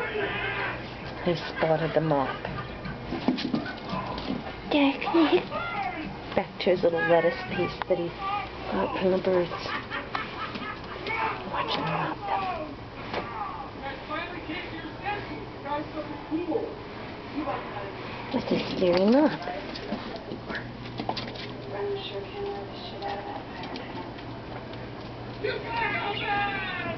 He spotted the mop. Daphne! Back to his little lettuce piece that he got from the birds. Watch him mop them. Let's just steer him up. You